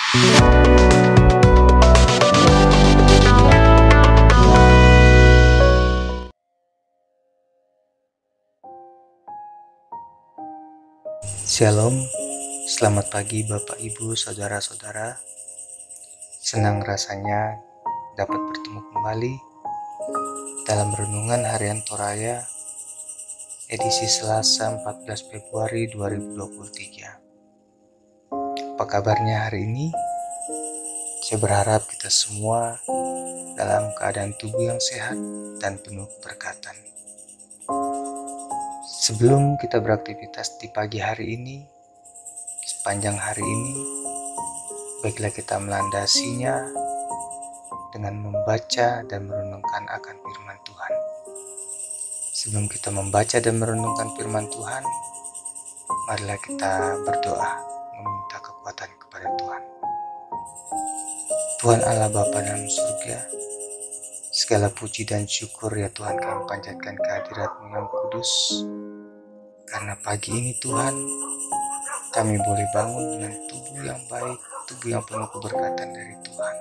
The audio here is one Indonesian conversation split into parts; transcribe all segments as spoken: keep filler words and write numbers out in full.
Shalom, selamat pagi Bapak Ibu Saudara-saudara. Senang rasanya dapat bertemu kembali dalam Renungan Harian Toraya edisi Selasa empat belas Februari dua ribu dua puluh tiga. Apa kabarnya hari ini? Saya berharap kita semua dalam keadaan tubuh yang sehat dan penuh keberkatan. Sebelum kita beraktivitas di pagi hari ini, sepanjang hari ini, baiklah kita melandasinya dengan membaca dan merenungkan akan firman Tuhan. Sebelum kita membaca dan merenungkan firman Tuhan, marilah kita berdoa meminta kekuatan kepada Tuhan. Tuhan Allah Bapa dalam surga, segala puji dan syukur ya Tuhan kami panjatkan kehadirat-Mu yang kudus. Karena pagi ini Tuhan, kami boleh bangun dengan tubuh yang baik, tubuh yang penuh keberkatan dari Tuhan.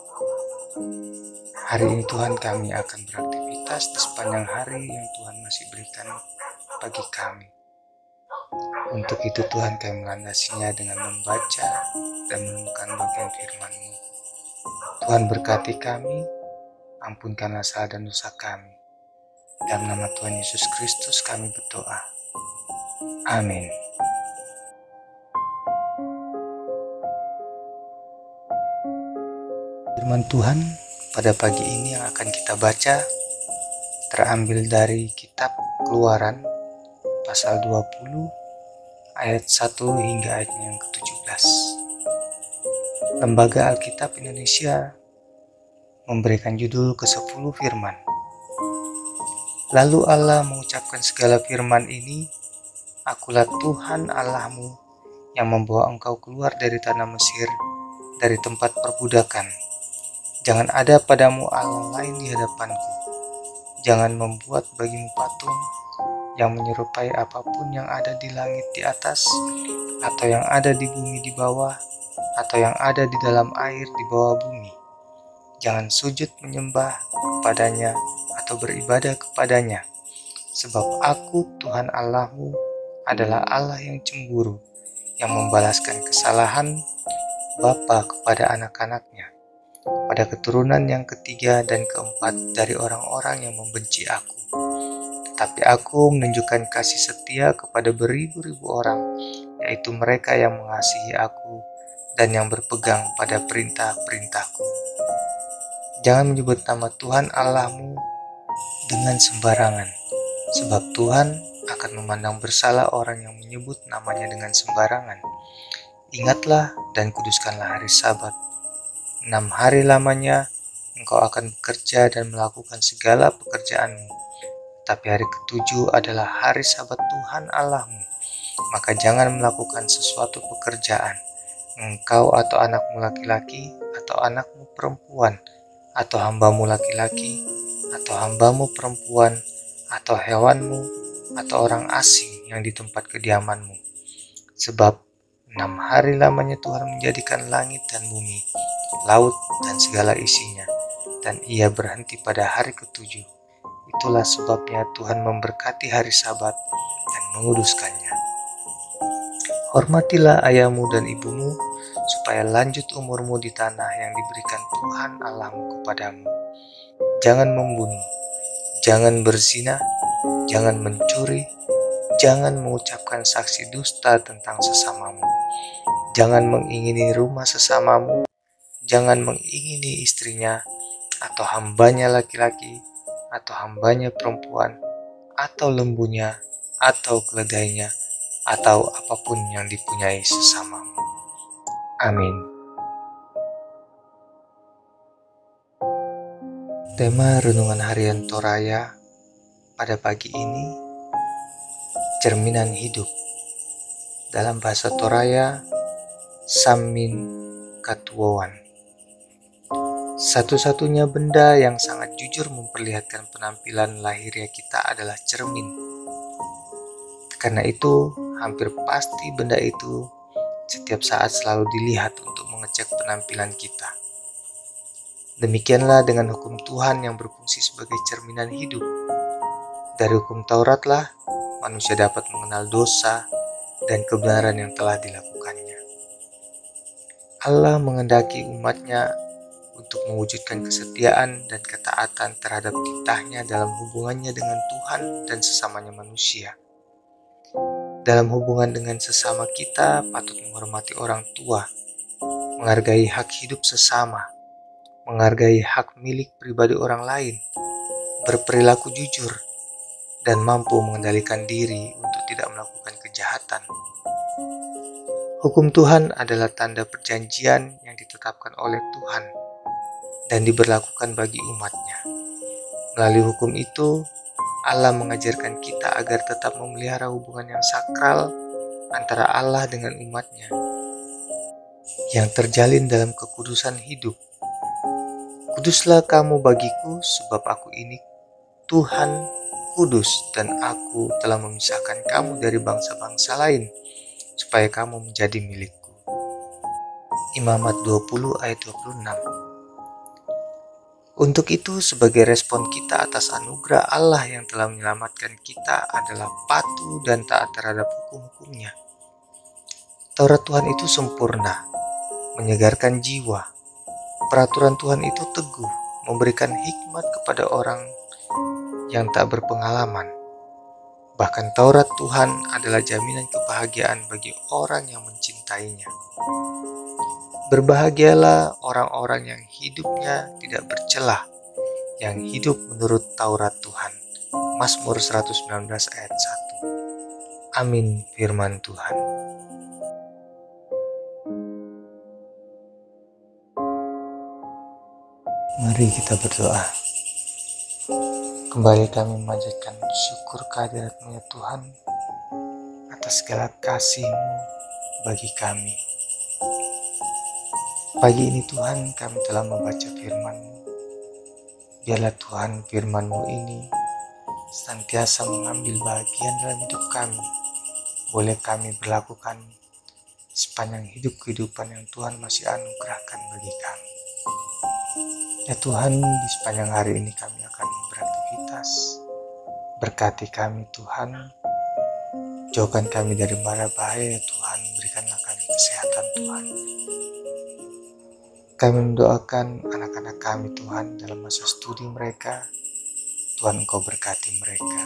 Hari ini Tuhan kami akan beraktivitas di sepanjang hari yang Tuhan masih berikan bagi kami. Untuk itu Tuhan kami melandasinya dengan membaca dan menemukan bagian firman-Mu. Tuhan berkati kami, ampunkanlah salah dan dosa kami. Dalam nama Tuhan Yesus Kristus kami berdoa. Amin. Firman Tuhan pada pagi ini yang akan kita baca terambil dari kitab Keluaran pasal dua puluh ayat satu hingga ayat yang ke tujuh belas. Lembaga Alkitab Indonesia memberikan judul ke sepuluh firman. Lalu Allah mengucapkan segala firman ini, Akulah Tuhan Allahmu yang membawa engkau keluar dari tanah Mesir, dari tempat perbudakan. Jangan ada padamu Allah lain di hadapanku. Jangan membuat bagimu patung yang menyerupai apapun yang ada di langit di atas, atau yang ada di bumi di bawah, atau yang ada di dalam air di bawah bumi. Jangan sujud menyembah kepadanya atau beribadah kepadanya, sebab aku Tuhan Allahmu adalah Allah yang cemburu, yang membalaskan kesalahan bapa kepada anak-anaknya, pada keturunan yang ketiga dan keempat dari orang-orang yang membenci aku. Tetapi aku menunjukkan kasih setia kepada beribu-ribu orang, yaitu mereka yang mengasihi aku dan yang berpegang pada perintah-perintahku. Jangan menyebut nama Tuhan Allahmu dengan sembarangan, sebab Tuhan akan memandang bersalah orang yang menyebut namanya dengan sembarangan. Ingatlah dan kuduskanlah hari Sabat. Enam hari lamanya engkau akan bekerja dan melakukan segala pekerjaanmu. Tapi hari ketujuh adalah hari Sabat Tuhan Allahmu. Maka jangan melakukan sesuatu pekerjaan, engkau atau anakmu laki-laki, atau anakmu perempuan, atau hambamu laki-laki, atau hambamu perempuan, atau hewanmu, atau orang asing yang di tempat kediamanmu. Sebab enam hari lamanya Tuhan menjadikan langit dan bumi, laut dan segala isinya, dan ia berhenti pada hari ketujuh. Itulah sebabnya Tuhan memberkati hari Sabat dan menguduskannya. Hormatilah ayahmu dan ibumu, supaya lanjut umurmu di tanah yang diberikan Tuhan Allahmu kepadamu. Jangan membunuh, jangan berzina, jangan mencuri, jangan mengucapkan saksi dusta tentang sesamamu, jangan mengingini rumah sesamamu, jangan mengingini istrinya, atau hambanya laki-laki, atau hambanya perempuan, atau lembunya, atau keledainya, atau apapun yang dipunyai sesamamu. Amin. Tema Renungan Harian Toraya pada pagi ini, cerminan hidup. Dalam bahasa Toraya, Samin Katuowan. Satu-satunya benda yang sangat jujur memperlihatkan penampilan lahiriah kita adalah cermin. Karena itu, hampir pasti benda itu setiap saat selalu dilihat untuk mengecek penampilan kita. Demikianlah dengan hukum Tuhan yang berfungsi sebagai cerminan hidup. Dari hukum Tauratlah manusia dapat mengenal dosa dan kebenaran yang telah dilakukannya. Allah menghendaki umatnya untuk mewujudkan kesetiaan dan ketaatan terhadap titahnya dalam hubungannya dengan Tuhan dan sesamanya manusia. Dalam hubungan dengan sesama kita patut menghormati orang tua, menghargai hak hidup sesama, menghargai hak milik pribadi orang lain, berperilaku jujur, dan mampu mengendalikan diri untuk tidak melakukan kejahatan. Hukum Tuhan adalah tanda perjanjian yang ditetapkan oleh Tuhan dan diberlakukan bagi umatnya. Melalui hukum itu, Allah mengajarkan kita agar tetap memelihara hubungan yang sakral antara Allah dengan umatnya, yang terjalin dalam kekudusan hidup. Kuduslah kamu bagiku, sebab aku ini Tuhan kudus, dan aku telah memisahkan kamu dari bangsa-bangsa lain, supaya kamu menjadi milikku. Imamat dua puluh ayat dua puluh enam. Untuk itu, sebagai respon kita atas anugerah Allah yang telah menyelamatkan kita adalah patuh dan taat terhadap hukum-hukumnya. Taurat Tuhan itu sempurna, menyegarkan jiwa. Peraturan Tuhan itu teguh, memberikan hikmat kepada orang yang tak berpengalaman. Bahkan Taurat Tuhan adalah jaminan kebahagiaan bagi orang yang mencintainya. Berbahagialah orang-orang yang hidupnya tidak bercelah, yang hidup menurut Taurat Tuhan. Mazmur seratus sembilan belas ayat satu. Amin firman Tuhan. Mari kita berdoa. Kembali kami memanjatkan syukur kehadirat-Mu ya Tuhan, atas segala kasih-Mu bagi kami. Pagi ini Tuhan, kami telah membaca firman-Mu. Biarlah Tuhan firman-Mu ini senantiasa mengambil bagian dalam hidup kami. Boleh kami berlakukan sepanjang hidup kehidupan yang Tuhan masih anugerahkan bagi kami. Ya Tuhan, di sepanjang hari ini kami akan beraktivitas. Berkati kami Tuhan, jauhkan kami dari mara bahaya ya Tuhan, berikanlah kami kesehatan Tuhan. Kami mendoakan anak-anak kami Tuhan dalam masa studi mereka, Tuhan Engkau berkati mereka.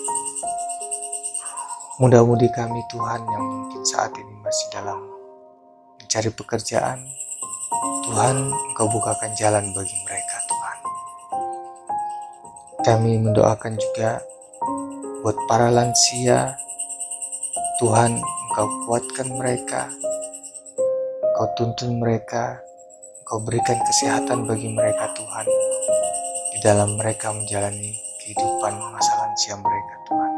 Mudah-mudi kami Tuhan yang mungkin saat ini masih dalam mencari pekerjaan, Tuhan Engkau bukakan jalan bagi mereka Tuhan. Kami mendoakan juga buat para lansia, Tuhan Engkau kuatkan mereka, Engkau tuntun mereka, Engkau berikan kesehatan bagi mereka Tuhan, di dalam mereka menjalani kehidupan masa lansia mereka Tuhan.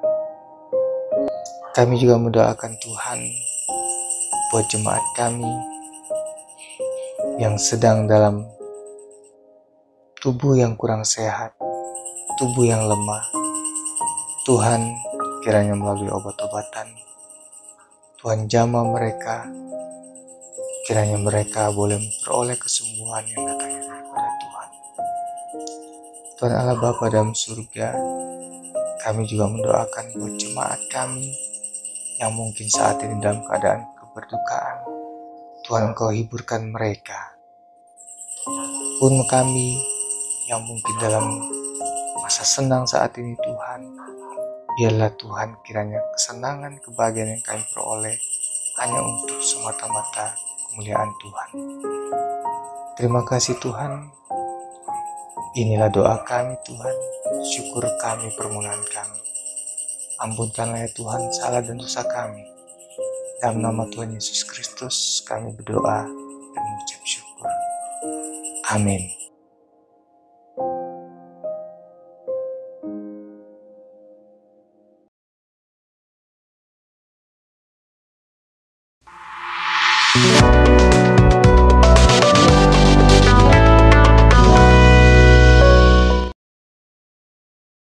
Kami juga mendoakan Tuhan buat jemaat kami yang sedang dalam tubuh yang kurang sehat, tubuh yang lemah. Tuhan kiranya melalui obat-obatan, Tuhan jamah mereka, kiranya mereka boleh memperoleh kesembuhan yang datangnya daripada Tuhan. Tuhan Allah Bapa dalam surga, kami juga mendoakan buat jemaat kami yang mungkin saat ini dalam keadaan keberdukaan. Tuhan Engkau hiburkan mereka. Pun kami yang mungkin dalam masa senang saat ini Tuhan, biarlah Tuhan kiranya kesenangan, kebahagiaan yang kami peroleh hanya untuk semata-mata kemuliaan Tuhan. Terima kasih Tuhan. Inilah doa kami Tuhan, syukur kami, permohonan kami. Ampunkanlah ya Tuhan salah dan dosa kami. Dalam nama Tuhan Yesus Kristus kami berdoa dan mengucap syukur. Amin. Thank you.